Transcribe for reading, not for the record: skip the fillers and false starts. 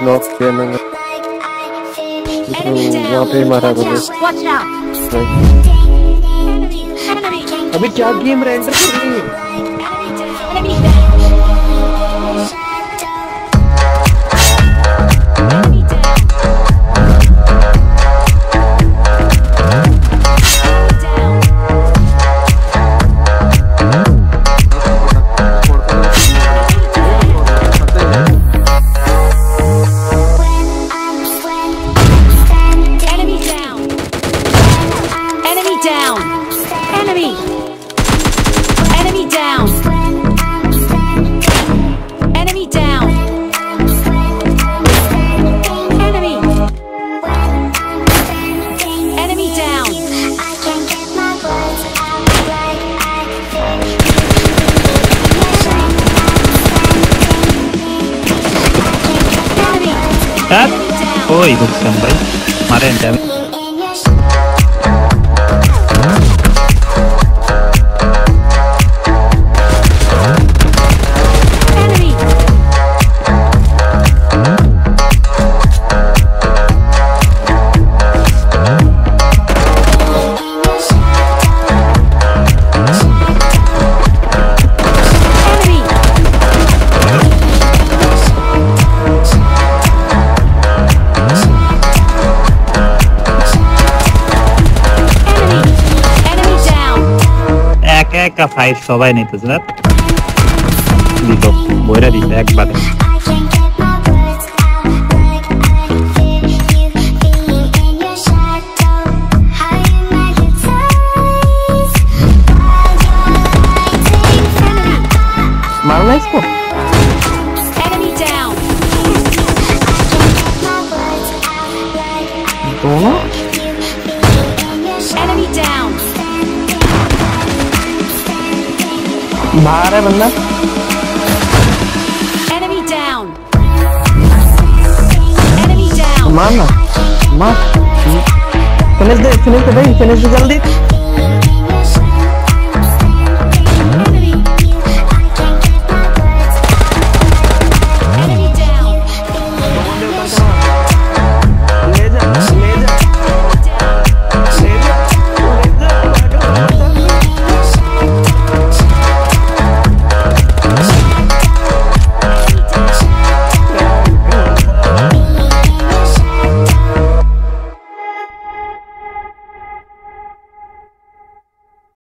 Knock किया मैंने वहाँ पे मारा मुझे। अभी क्या गेम रेंडर कर रही है? Oh, itu bukan baik. Kemarin jam. का 5 সবাই নিতে স্যার দিতো বইরা দিছে একবারে মারলা इसको दोनों बाहर है बंदा। मारना मार फिनिश दे भाई फिनिश दे जल्दी।